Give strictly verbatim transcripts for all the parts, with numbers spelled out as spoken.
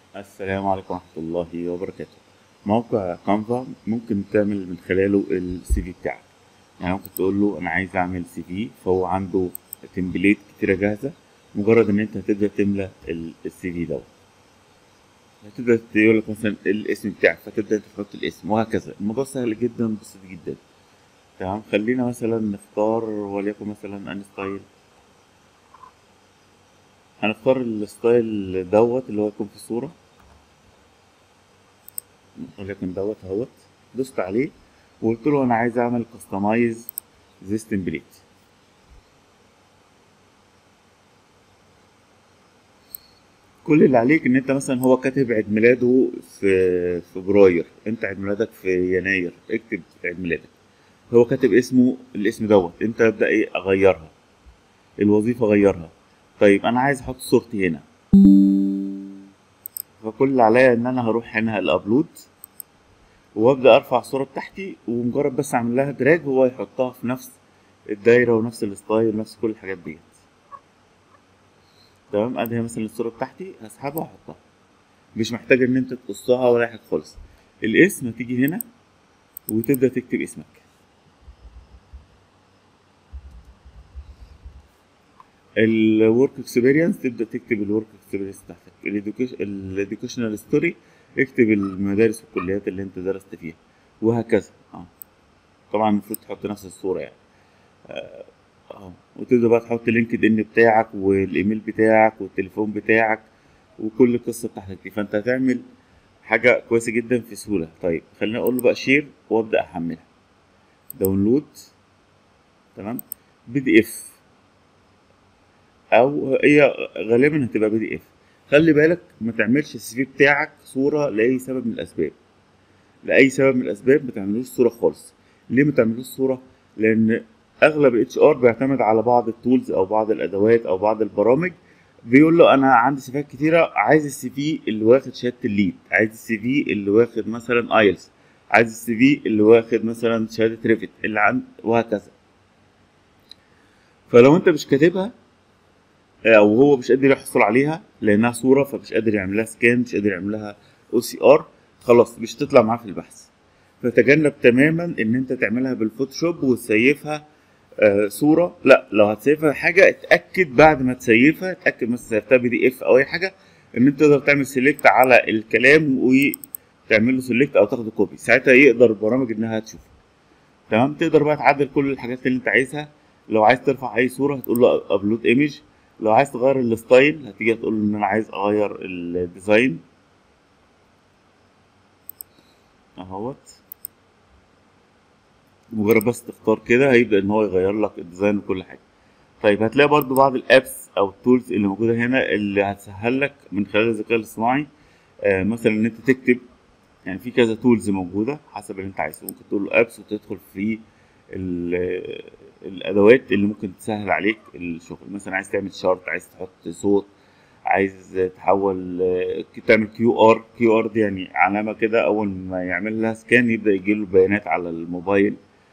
السلام عليكم ورحمة الله وبركاته. موقع كانفا ممكن تعمل من خلاله السي في بتاعك. يعني ممكن تقول له أنا عايز أعمل سي في، فهو عنده تمبليت كتيرة جاهزة. مجرد إن أنت هتبدأ تملى السي في دوت، هتبدأ تقول لك مثلا الاسم بتاعك، فتبدأ أنت تحط الاسم وهكذا. الموضوع سهل جدا، بسيط جدا. تمام، خلينا مثلا نختار وليكن مثلا أن ستايل. هنختار الستايل دوت اللي هو يكون في صورة، وليكن دوت اهوت. دوست عليه وقلت له انا عايز اعمل كاستمايز ذيس تمبليت. كل اللي عليك ان انت مثلا هو كاتب عيد ميلاده في فبراير، انت عيد ميلادك في يناير، اكتب عيد ميلادك. هو كاتب اسمه الاسم دوت، انت ابدا ايه اغيرها. الوظيفه غيرها. طيب انا عايز احط صورتي هنا، فكل اللي عليا ان انا هروح هنا الابلود، وابدا ارفع الصوره بتاعتي، ومجرد بس اعمل لها دراج هو يحطها في نفس الدايره ونفس الستايل ونفس كل الحاجات دي. تمام، ادي مثلا الصوره بتاعتي هسحبها واحطها، مش محتاج ان انت تقصها ولا أي حاجه خالص. الاسم هتيجي هنا وتبدا تكتب اسمك. الورك اكسبيرينس تبدا تكتب الورك اكسبيرينس بتاعتك. الاديوكيشنال ستوري اكتب المدارس والكليات اللي انت درست فيها، وهكذا. اه طبعا المفروض تحط نفس الصوره يعني. اه وتبدا بقى تحط اللينكد ان بتاعك والايميل بتاعك والتليفون بتاعك وكل القصه بتاعتك دي، فانت هتعمل حاجه كويسه جدا في سهوله. طيب خليني اقول له بقى شير وابدا احملها. داونلود. تمام. بي دي اف، او هي غالبا هتبقى بي دي اف. خلي بالك ما تعملش السي في بتاعك صوره لاي سبب من الاسباب. لاي سبب من الاسباب ما تعملوش صوره خالص. ليه ما تعملوش صوره؟ لان اغلب الاتش ار بيعتمد على بعض التولز او بعض الادوات او بعض البرامج. بيقول له انا عندي سيفات كتيره، عايز السي في اللي واخد شهاده الليد، عايز السي في اللي واخد مثلا ايلتس، عايز السي في اللي واخد مثلا شهاده ريفت اللي عند، وهكذا. فلو انت مش كاتبها او هو مش قادر يحصل عليها لانها صوره، فمش قادر يعمل لها سكان، مش قادر يعمل لها او سي ار، خلاص مش هتطلع معاه في البحث. فتجنب تماما ان انت تعملها بالفوتوشوب وتسيفها آه صوره. لا، لو هتسيفها حاجه اتاكد بعد ما تسيفها، اتاكد مثلا سيفتها بي دي اف او اي حاجه، ان انت تقدر تعمل سيلكت على الكلام وتعمل له سيلكت او تاخده كوبي، ساعتها يقدر البرامج انها تشوفه. تمام، تقدر بقى تعدل كل الحاجات اللي انت عايزها. لو عايز ترفع اي صوره هتقول له ابلود ايمج. لو عايز تغير الستايل هتيجي تقول له ان انا عايز اغير الديزاين اهوت. مجرد بس تختار كده هيبدأ ان هو يغير لك الديزاين وكل حاجة. طيب هتلاقي برضو بعض الابس او التولز اللي موجودة هنا اللي هتسهل لك من خلال الذكاء الاصطناعي. آه مثلا ان انت تكتب، يعني في كذا تولز موجودة حسب اللي انت عايزه. ممكن تقول له ابس وتدخل في ال- الادوات اللي ممكن تسهل عليك الشغل. مثلا عايز تعمل شارت، عايز تحط صوت، عايز تحول آه، تعمل كيو ار. كيو ار دي يعني علامة كده، اول ما يعمل لها سكان يبدأ يجيله البيانات على الموبايل.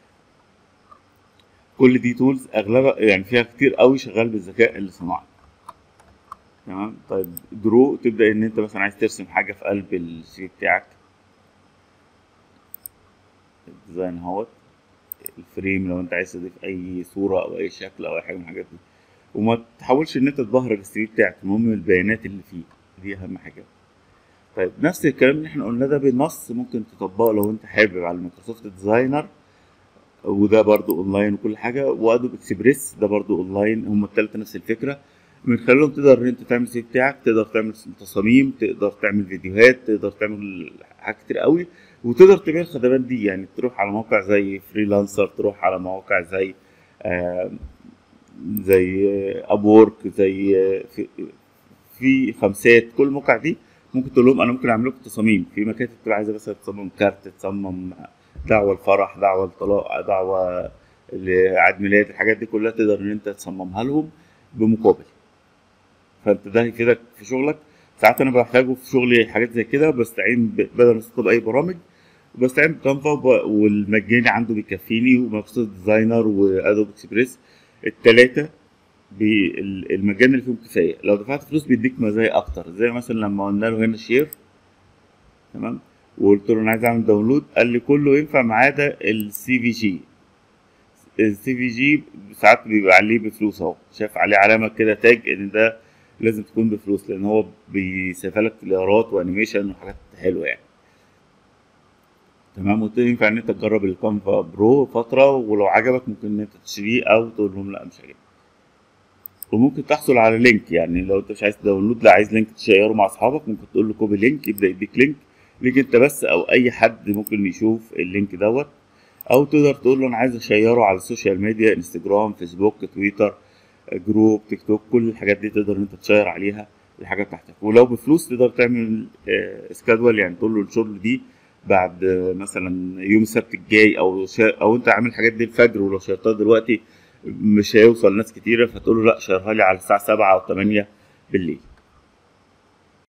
كل دي تولز اغلبها يعني فيها كتير قوي شغال بالذكاء الاصطناعي. تمام. طيب درو تبدا ان انت مثلا عايز ترسم حاجه في قلب الشيت بتاعك. الديزاين اهوت. الفريم لو انت عايز تضيف اي صوره او اي شكل او اي حاجه من الحاجات دي. وما تحاولش ان انت تبهرج السي في بتاعك، المهم البيانات اللي فيه، دي اهم حاجه. طيب نفس الكلام اللي احنا قلناه ده بالنص ممكن تطبقه لو انت حابب على مايكروسوفت ديزاينر، وده برضو اونلاين وكل حاجه. وادوب اكسبريس ده برضو اونلاين، هما التلاته نفس الفكره. من خلالهم تقدر ان انت تعمل السي في بتاعك، تقدر تعمل تصاميم، تقدر تعمل فيديوهات، تقدر تعمل حاجات كتير قوي. وتقدر تبيع الخدمات دي، يعني تروح على موقع زي فريلانسر، تروح على مواقع زي آه زي ابورك، زي آه، في, في خمسات. كل المواقع دي ممكن تقول لهم انا ممكن اعمل لكم تصاميم في مكاتب تبقى عايزه مثلا تصمم كارت، تصمم دعوه الفرح، دعوه الطلاق، دعوه لعيد ميلاد. الحاجات دي كلها تقدر ان انت تصممها لهم بمقابل. فانت ده هيفيدك في شغلك. ساعات انا بحتاجه في شغلي حاجات زي كده، بستعين ب- بدل ما استخدم اي برامج بستعين بكانفا، وب- والمجاني عنده بيكفيني، ومايكروسوفت ديزاينر وادوب اكسبريس. التلاتة بي- ال- المجان اللي فيهم كفايه. لو دفعت فلوس بيديك مزايا اكتر، زي مثلا لما قلنا له هنا شير، تمام، وقلت له انا عايز اعمل داونلود، قال لي كله ينفع ما عدا السي في جي. السي في جي ساعات بيبقى عليه بفلوس اهو، شايف عليه علامه كده تاج ان ده لازم تكون بفلوس، لان هو بيسيبها لك فليرات وانيميشن وحاجات حلوه يعني. تمام، قلت له ينفع ان انت تجرب الكانفا برو فتره، ولو عجبك ممكن ان انت تشتريه او تقول لهم لا مش عاجبني. وممكن تحصل على لينك، يعني لو انت مش عايز داونلود، لا عايز لينك تشيره مع اصحابك، ممكن تقول له كوبي لينك يبدا يديك لينك ليك انت بس، او اي حد ممكن يشوف اللينك دوت. او تقدر تقول له انا عايز اشيره على السوشيال ميديا، انستجرام، فيسبوك، تويتر، جروب، تيك توك، كل الحاجات دي تقدر ان انت تشير عليها الحاجه بتاعتك. ولو بفلوس تقدر تعمل سكادول، يعني تقول له الشغل دي بعد آه، مثلا يوم السبت الجاي، او شا... او انت عامل الحاجات دي الفجر، ولو شيرتها دلوقتي مش هيوصل ناس كتيره، فتقول له لا شيرها لي على الساعه سبعة او تمانية بالليل.